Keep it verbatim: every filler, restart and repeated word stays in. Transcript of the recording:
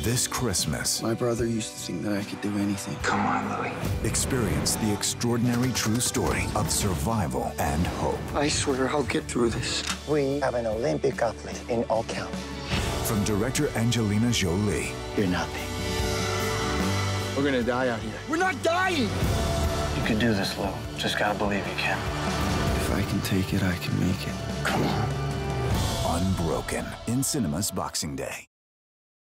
This Christmas, My brother used to think that I could do anything. Come on, Louie. experience the extraordinary true story of survival and hope. I swear I'll get through this. We have an Olympic athlete in all county. From director Angelina Jolie. You're nothing. We're gonna die out here. We're not dying! You can do this, Lou. Just gotta believe you can. If I can take it, I can make it. Come on. Unbroken in cinemas Boxing Day.